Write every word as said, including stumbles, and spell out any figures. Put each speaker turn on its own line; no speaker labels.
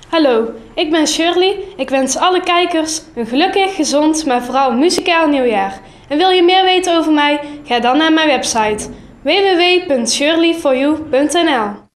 Hallo, ik ben Shirley. Ik wens alle kijkers een gelukkig, gezond, maar vooral muzikaal nieuwjaar. En wil je meer weten over mij? Ga dan naar mijn website w w w punt shirley for you punt n l.